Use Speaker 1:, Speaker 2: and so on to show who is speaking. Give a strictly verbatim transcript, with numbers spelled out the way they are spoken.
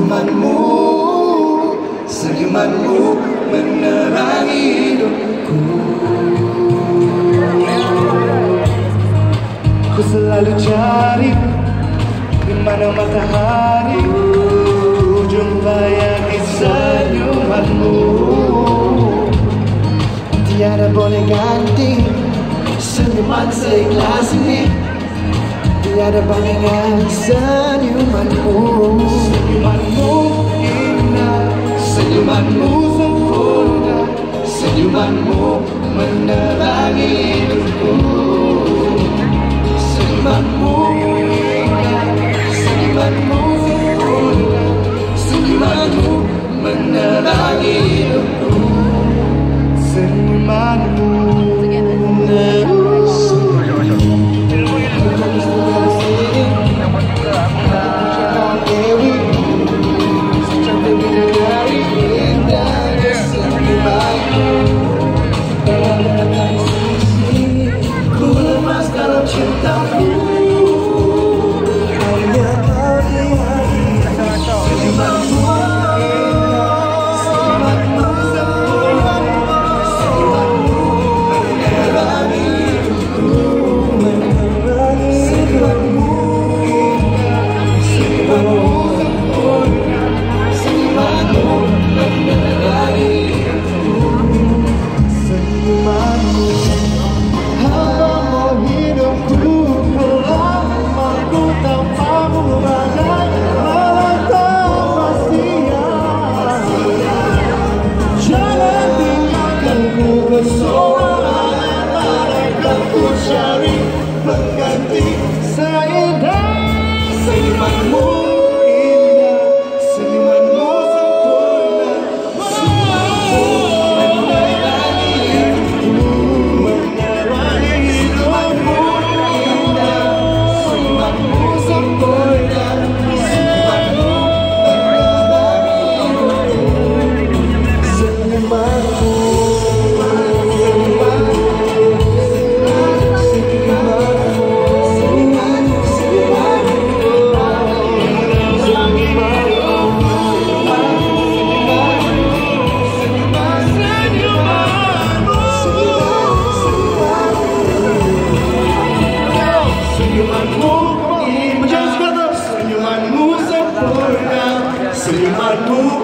Speaker 1: Senyumanmu, senyumanmu menerangi hidupku. Ku selalu cari di mana matahari, ku jumpa yang di senyumanmu. Tiada boleh ganti senyuman seikhlas ini, tiada bandingan senyumanmu. Senyumanmu indah, senyumanmu sempurna, senyumanmu menerangi hidupku. Senyumanmu indah, senyumanmu sempurna, senyumanmu menerangi hidupku. Senyumanmu ku lemas dalam cintamu, hanya kau di hati. Senyumanmu senyumanmu sempurna, senyumanmu menerangi hidupku. Senyumanmu indah, senyumanmu sempurna, senyumanmu menerangi hidupku. Senyumanmu hambamu hidupku, lama ku tanpamu bagai malam tanpa sia-sia. Jangan tinggalkan ku bersorak, bagaikan ku cari pengganti seindah senyumanmu indah, senyumanmu sempurna, senyumanmu menerangi hidupku. Menerangi hidupku indah, senyumanmu sempurna, senyumanmu menerangi hidupku. Senyumanmu senyumanmu sempurna, senyumanmu